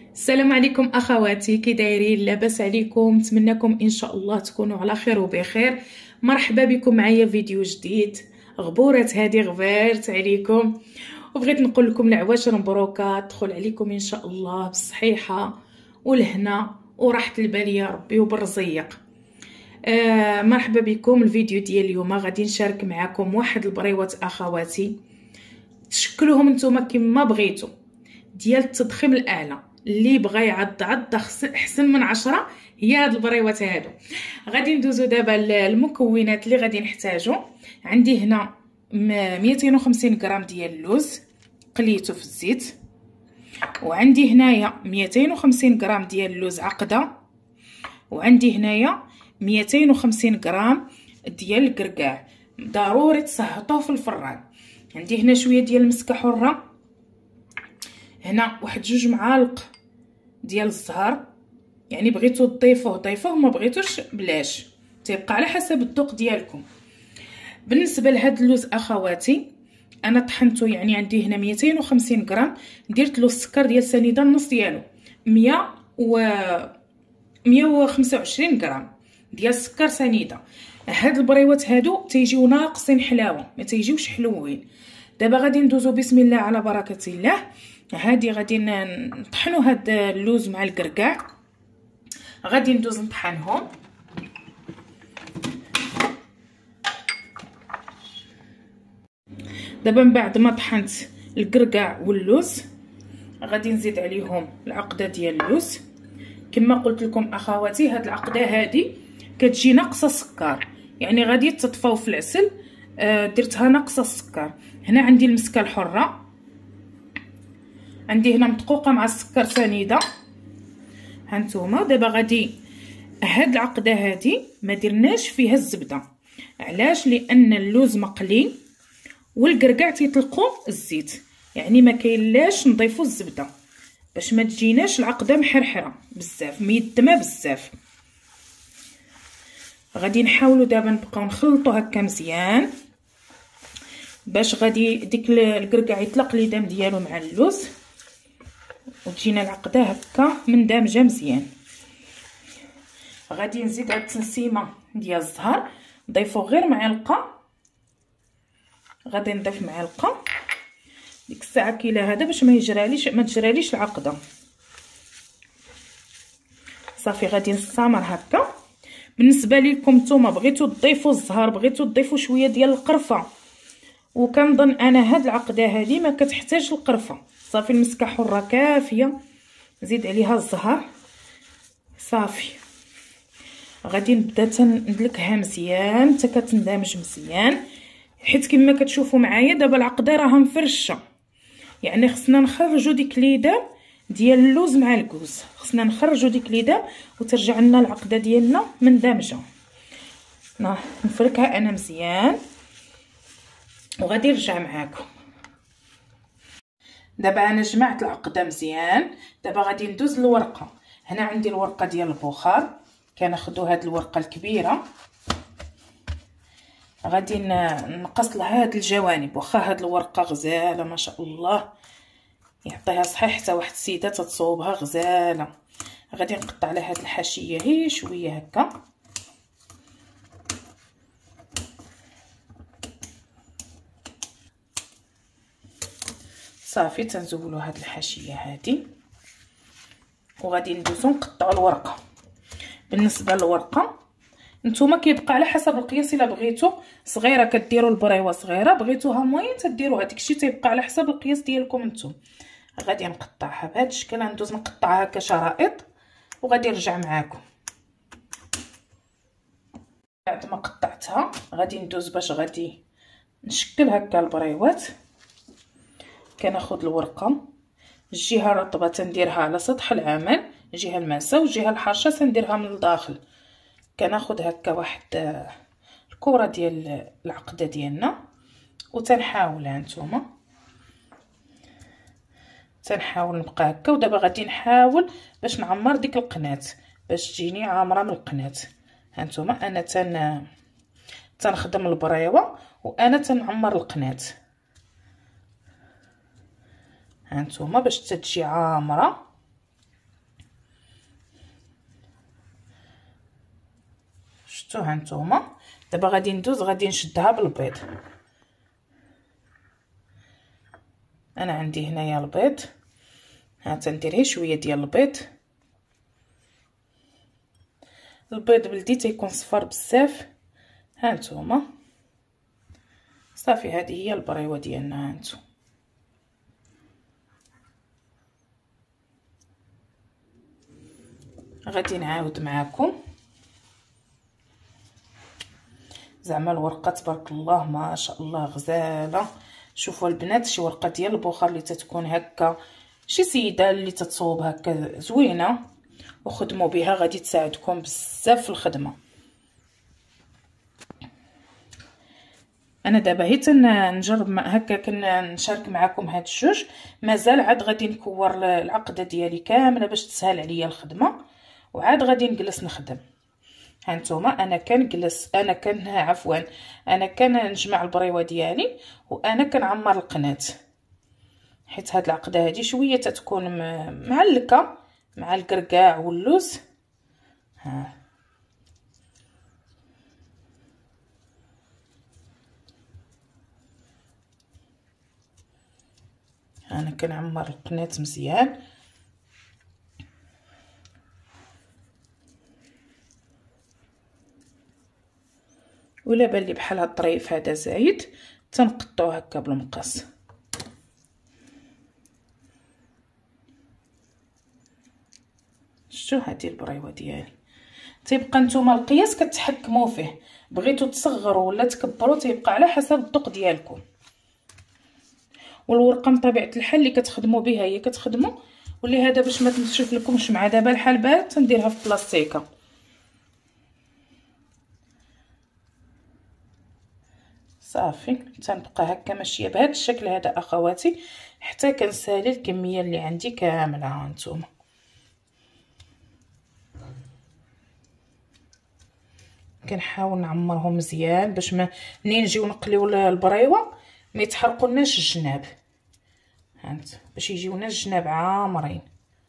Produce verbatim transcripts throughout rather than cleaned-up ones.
السلام عليكم اخواتي، كي دايرين؟ لاباس عليكم؟ نتمنىكم ان شاء الله تكونوا على خير وبخير. مرحبا بكم معايا فيديو جديد. غبورات هذه غبرت عليكم وبغيت نقول لكم العواشر مبروكه تدخل عليكم ان شاء الله بالصحيحه والهنا وراحه البال يا ربي وبالرزيق. آه مرحبا بكم. الفيديو ديال اليوم غادي نشارك معكم واحد البريوات اخواتي تشكلوهم نتوما كما بغيتو، ديال التضخيم الاعلى. اللي بغى يعض عض احسن من عشرة هي هاد البريوات هادو. غادي ندوزو دابا المكونات اللي غادي نحتاجو. عندي هنا مئتين وخمسين غرام ديال اللوز قليته في الزيت، وعندي هنايا مئتين وخمسين غرام ديال اللوز عقده، وعندي هنايا مئتين وخمسين غرام ديال الكركاع. ضروري تصهطوه في الفران. عندي هنا شويه ديال المسكه حره، هنا واحد جوج معالق ديال الزهر، يعني بغيتو تضيفوه ضيفوه، ما بغيتوش بلاش، تيبقى على حسب الذوق ديالكم. بالنسبه لهاد اللوز اخواتي انا طحنته، يعني عندي هنا مئتين وخمسين غرام، درت له السكر ديال سنيده النص ديالو مية و مية وخمسة وعشرين غرام ديال السكر سنيده. هاد البريوات هادو تيجيو ناقصين حلاوه، ما تيجيوش حلوين. دابا غادي ندوزو بسم الله على بركه الله. هادي غادي نطحنوا هاد اللوز مع الكركاع، غادي ندوز نطحنهم. دابا من بعد ما طحنت الكركاع واللوز غادي نزيد عليهم العقده ديال اللوز. كما قلت لكم اخواتي، هاد العقده هادي كتجي ناقصه السكر، يعني غادي تطفاو في العسل. آه درتها ناقصه السكر. هنا عندي المسكه الحره، عندي هنا مدقوقه مع السكر سنيده. هانتوما دابا غادي هاد العقده هادي ما درناش فيها الزبده. علاش؟ لان اللوز مقلي والكركاع تيطلقوا الزيت، يعني ما كاينلاش نضيفوا الزبده باش ما تجيناش العقده محرحره بزاف، ميدمه بزاف. غادي نحاولوا دابا نبقاو نخلطوا هكا مزيان باش غادي ديك الكركاع يطلق لي دم ديالو مع اللوز وتجينا العقده هكا مندمجه مزيان. غادي نزيد هاد التنسيمه ديال الزهر، نضيفو غير معلقه، غادي نضيف معلقه ديك الساعه كيلا هذا باش ما يجراليش ما تجراليش العقده. صافي غادي نستمر هكا. بالنسبه لكم نتوما بغيتو تضيفوا الزهر، بغيتو تضيفوا شويه ديال القرفه، وكنظن انا هاد العقده هذه ما كتحتاج القرفه. صافي المسكه حره كافيه، نزيد عليها الزهر. صافي غادي نبدا تندلكها مزيان حتى كتندمج مزيان، حيت كما كتشوفوا معايا دابا العقده راها مفرشه، يعني خصنا نخرجوا ديك ليدا ديال اللوز مع الكوز، خصنا نخرجوا ديك ليدا وترجع لنا العقده ديالنا مندمجه. نفركها انا مزيان وغادي نرجع معاكم. دابا انا جمعت العقده مزيان. دابا غادي ندوز للورقه. هنا عندي الورقه ديال البخار، كناخذوا هاد الورقه الكبيره، غادي نقص لها هاد الجوانب. واخا هاد الورقه غزاله ما شاء الله، يعطيها صحيح حتى واحد السيده تتصوبها غزاله. غادي نقطع على هاد الحاشيه هي شويه هكا. صافي تنزولوا هاد الحاشيه هادي وغادي ندوزو نقطعوا الورقه. بالنسبه للورقه نتوما كيبقى على حسب القياس، الا بغيتو صغيره كديروا البريوه صغيره، بغيتوها موين تديروها، داكشي تيبقى على حسب القياس ديالكم نتوما. غادي نقطعها بهذا الشكل، ندوز نقطعها هكا شرائط وغادي نرجع معاكم. بعد ما قطعتها غادي ندوز باش غادي نشكل هكا البريوات. كناخذ الورقه، الجهه الرطبه تنديرها على سطح العمل، الجهه الماسه والجهه الحارشه تنديرها من الداخل. كناخذ هكا واحد الكره ديال العقده ديالنا وتنحاول هانتوما تنحاول نبقى هكا. ودابا غادي نحاول باش نعمر ديك القناه باش تجيني عامره من القناه. هانتوما انا تن تنخدم البريوه وانا تنعمر القناه. هانتوما باش تجي عامره شفتوا ها نتوما. دابا غادي ندوز غادي نشدها بالبيض. انا عندي هنايا البيض، ها تندير غير شويه ديال البيض. البيض بلدي تيكون صفر بزاف. ها نتوما صافي، هذه هي البريوه ديالنا. ها نتوما غادي نعاود معاكم. زعما الورقه تبارك الله ما شاء الله غزاله. شوفوا البنات شي ورقه ديال البخار اللي تتكون هكا، شي سيده اللي تتصوب هكا زوينه وخدموا بها غادي تساعدكم بزاف في الخدمه. انا دابا هي تنجرب هكا كنشارك معكم هاد الجوج. مازال عاد غادي نكور العقده ديالي كامله باش تسهل عليا الخدمه، وعاد غادي نجلس نخدم. هانتوما انا كنجلس انا كان عفوا انا كنجمع البريوه ديالي وانا كنعمر القناه، حيت هاد العقده هادي شويه تتكون معلكه مع الكركاع واللوز. ها انا كنعمر القناه مزيان. ولا بان لي بحال هاد الطريف هذا زايد تنقطعو هكا بالمقص. شفتوا هذه البريوه ديالي. تيبقى نتوما القياس كتحكموا فيه، بغيتو تصغروا ولا تكبروا تيبقى على حسب الذوق ديالكم. والورقه من طبيعه الحال اللي كتخدموا بها هي كتخدموا، واللي هذا باش ما تنشف لكمش مع دابا الحال بارد تنديرها في بلاستيكه. صافي تنبقى هكا ماشيه بهذا الشكل هذا اخواتي حتى كنسالي الكميه اللي عندي كامله. ها نتوما كنحاول نعمرهم مزيان باش ما منين نجيو نقليو البريوه ما يتحرقولناش الجناب. هانت باش يجيونا الجناب عامرين.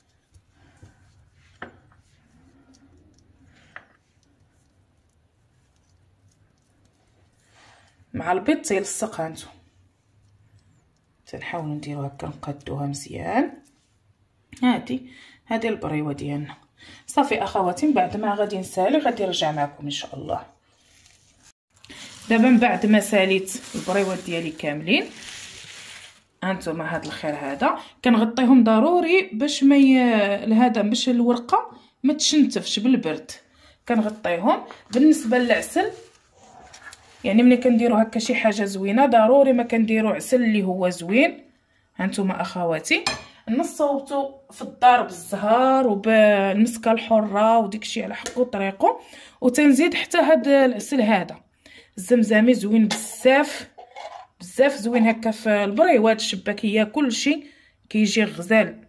مع البيض تيلصق. هانتو تنحاولوا نديرو هكا نقادوها مزيان. هادي هادي البريوه ديالنا. صافي اخواتي من بعد ما غادي نسالي غادي نرجع معكم ان شاء الله. دابا من بعد ما ساليت البريوات ديالي كاملين، هانتوما هاد الخير هذا كنغطيهم ضروري باش ما ي... هذا باش الورقه ما تشنتفش بالبرد. كنغطيهم. بالنسبه للعسل يعني ملي كنديروا هكا شي حاجه زوينه ضروري ما كنديروا عسل اللي هو زوين. هانتوما اخواتي نصوبتو في الدار بالزهر وبالمسكه الحره وديكشي على حقو طريقو، وتنزيد حتى هاد العسل هذا الزمزمي زوين بزاف بزاف زوين هكا في البريوات الشباكيه كلشي كيجي غزال.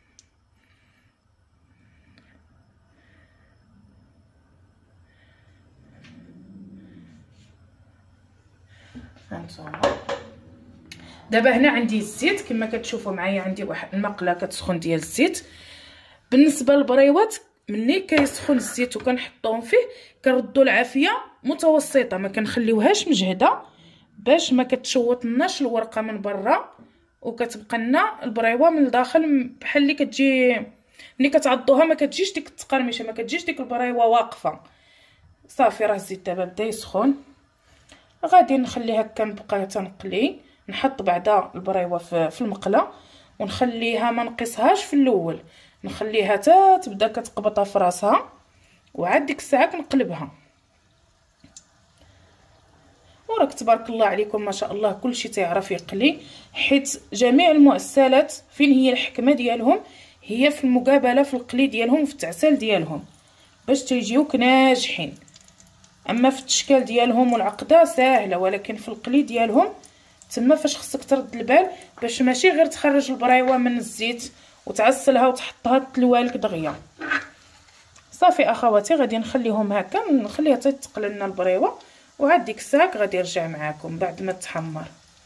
هانتوما دابا هنا عندي الزيت كما كتشوفوا معايا، عندي واحد المقله كتسخن ديال الزيت. بالنسبه للبريوات ملي كيسخن الزيت وكنحطوهم فيه كنردوا العافيه متوسطه، ما كنخليوهاش مجهده باش ما كتشوطناش الورقه من برا وكتبقى لنا البريوه من الداخل بحال اللي كتجي ملي كتعضوها ما كتجيش ديك التقرمشه، ما كتجيش ديك البريوه واقفه. صافي راه الزيت دابا بدا يسخن، غادي نخلي هكا نبقى تنقلي. نحط بعدا البريوه في المقله ونخليها ما نقصهاش في الاول، نخليها حتى تبدا كتقبط في راسها وعاد ديك الساعه كنقلبها. وراك تبارك الله عليكم ما شاء الله كلشي تيعرف يقلي، حيت جميع المؤسسات فين هي الحكمه ديالهم هي في المقابله في القلي ديالهم وفي التعسال ديالهم باش تيجيوك ناجحين. اما في التشكال ديالهم والعقده ساهله، ولكن في القلي ديالهم تما فاش خصك ترد البال باش ماشي غير تخرج البريوه من الزيت وتعسلها وتحطها تلوالك دغيا. صافي اخواتي غادي نخليهم هكا، نخليها تتقل لنا البريوه وعاد ديك الساعه غادي نرجع معاكم بعد ما تحمر.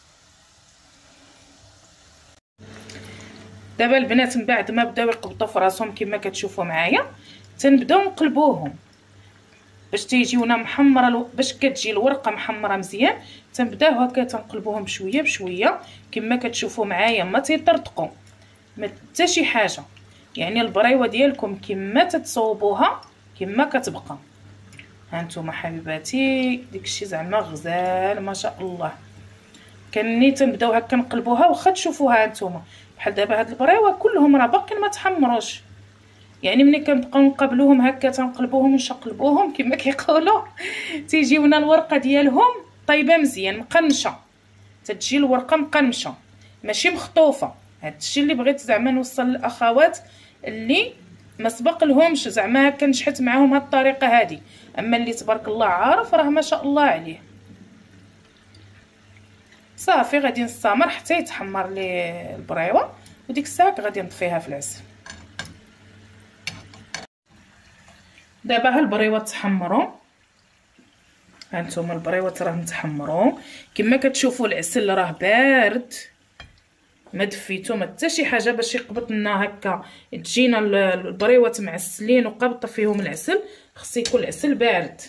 دابا البنات من بعد ما بداو يقبطوا في راسهم كما كتشوفوا معايا تنبداو نقلبوهم. باش تيجيونا محمره، باش كتجي الورقه محمره مزيان. تنبداو هكا تنقلبوهم بشويه بشويه كما كتشوفوا معايا، ما تيطرطقوا ما حتى شي حاجه. يعني البريوه ديالكم كما تتصوبوها كما كتبقى. ها نتوما حبيباتي داكشي زعما غزال ما شاء الله. كني تنبداو هكا نقلبوها، واخا تشوفوها نتوما بحال دابا هاد البريوه كلهم راه باقيين ما تحمروش. يعني ملي كنبقاو نقبلوهم هكا تنقلبوهم ونشقلبوهم كما كيقولوا تيجيونا الورقه ديالهم طيبه مزيان مقنشه. تتجي الورقه مقنشه ماشي مخطوفه. هادشي اللي بغيت زعما نوصل للاخوات اللي ما سبق لهمش زعما هكا نشحت معاهم هاد الطريقه هادي. اما اللي تبارك الله عارف راه ما شاء الله عليه. صافي غادي نستمر حتى يتحمر لي البريوه، وديك الساعه غادي نطفيها في العسل. دابا ها البريوات تحمروا، ها نتوما البريوات راهم تحمروا كما كتشوفوا. العسل راه بارد ما دفيتو ما حتى شي حاجه باش يقبط لنا هكا تجينا البريوات معسلين وقابطه فيهم العسل. خص يكون العسل بارد.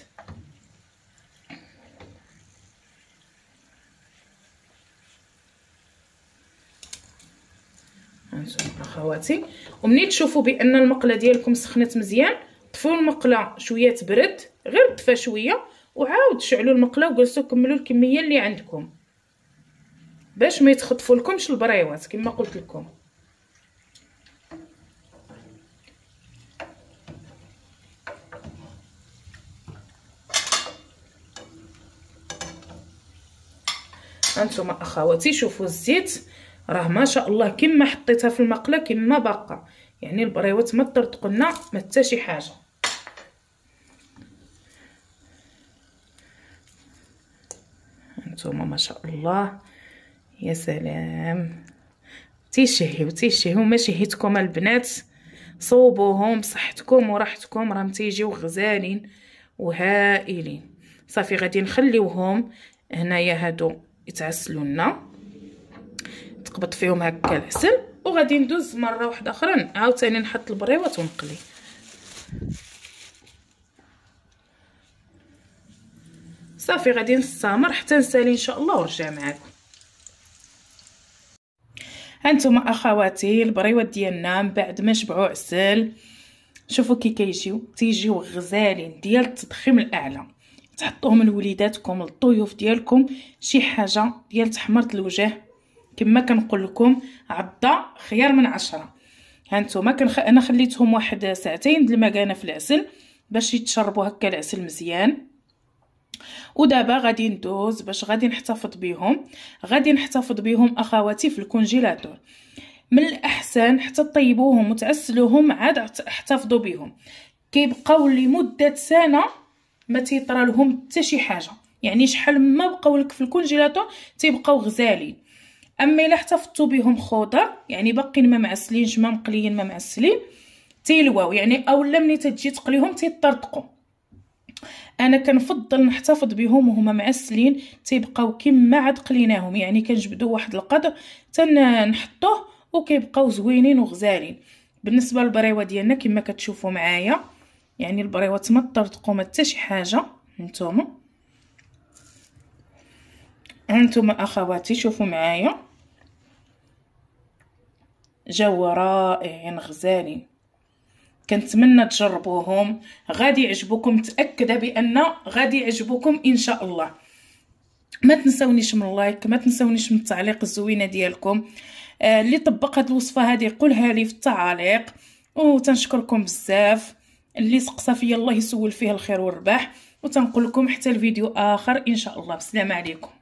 هانتوما اخواتي، ومني تشوفوا بان المقله ديالكم سخنت مزيان طفيو المقله شويه تبرد، غير دفا شويه وعاود شعلوا المقله وجلسوا كملوا الكميه اللي عندكم باش ما يتخطفوا لكمش البريوات كما قلت لكم. هانتوما اخواتي شوفوا الزيت راه ما شاء الله كما حطيتها في المقله كما باقا. يعني البريوات ما طرطقنا ما حتى شي حاجه. هانتوما ما شاء الله يا سلام. تيشهيو تيشهيو ما شهيتكم البنات صوبوهم بصحتكم وراحتكم راهم تيجيو غزالين وهائلين. صافي غادي نخليوهم هنايا هادو يتعسلوا لنا، تقبط فيهم هكا العسل، وغادي ندوز مره واحده اخرى عاوتاني نحط البريوات ونقلي. صافي غادي نستمر حتى نسالي ان شاء الله ونرجع معكم. هانتوما اخواتي البريوات ديالنا من بعد ما شبعوا عسل شوفوا كي كيجيو تيجيو غزالين ديال التضخيم الاعلى. تحطوهم لوليداتكم للضيوف ديالكم شي حاجه ديال تحمره الوجه كما كنقول لكم عضه خيار من عشرة. هانتوما كنخ... انا خليتهم واحد ساعتين د المكانه في العسل باش يتشربوا هكا العسل مزيان. ودابا غادي ندوز باش غادي نحتفظ بهم. غادي نحتفظ بهم اخواتي في الكونجيلاتور. من الاحسن حتى طيبوهم وتعسلوهم عاد احتفظوا بهم كيبقاو لمده سنه ما تيطرى لهم حتى شي حاجه. يعني شحال ما بقاو لك في الكونجيلاتور تيبقاو غزالين. اما الا احتفظتوا بهم خضر يعني باقيين ما معسلينش ما مقليين ما معسلين تيلواو يعني اولا ملي تجي تقليهم تيطرطقوا. انا كنفضل نحتفظ بهم وهما معسلين تيبقاو كما عاد قليناهم. يعني كنجبدوا واحد القدر تنحطوه وكيبقاو زوينين وغزالين. بالنسبه للبريوه ديالنا كما كتشوفوا معايا يعني البريوات ما طرطقوا ما حتى شي حاجه. نتوما هانتوما اخواتي شوفوا معايا جاو رائعين غزالين. كنتمنى تجربوهم غادي يعجبوكم. متاكده بان غادي يعجبوكم ان شاء الله. ما تنساونيش من اللايك، ما تنساونيش من التعليق الزوينه ديالكم. آه اللي طبق هذه الوصفه هذه قولها لي في التعاليق. وتنشكركم بزاف. اللي سقسى فيا الله يسول فيه الخير والرباح. وتنقول لكم حتى الفيديو اخر ان شاء الله. بسلام عليكم.